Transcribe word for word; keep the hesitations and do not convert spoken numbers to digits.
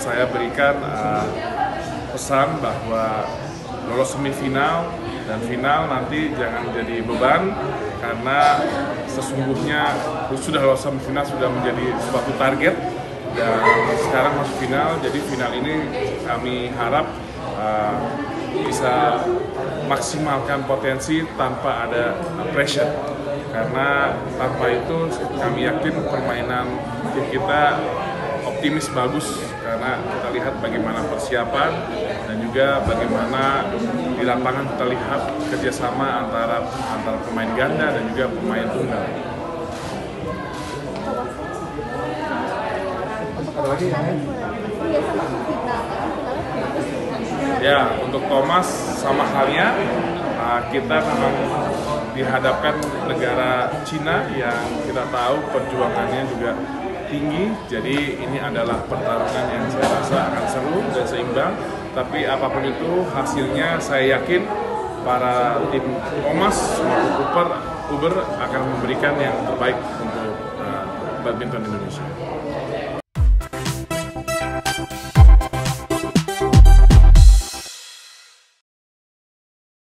saya berikan uh, pesan bahwa lolos semifinal dan final nanti jangan jadi beban, karena sesungguhnya sudah lolos semifinal sudah menjadi suatu target dan sekarang masuk final. Jadi final ini kami harap uh, bisa maksimalkan potensi tanpa ada pressure, karena tanpa itu kami yakin permainan tim kita optimis bagus, karena kita lihat bagaimana persiapan dan juga bagaimana di lapangan kita lihat kerjasama antara antara pemain ganda dan juga pemain tunggal. Ya, untuk Thomas sama halnya, kita memang dihadapkan negara Cina yang kita tahu perjuangannya juga tinggi, jadi ini adalah pertarungan yang saya rasa akan seru dan seimbang. Tapi apapun itu hasilnya, saya yakin para tim Thomas maupun Uber, Uber akan memberikan yang terbaik untuk uh, badminton Indonesia.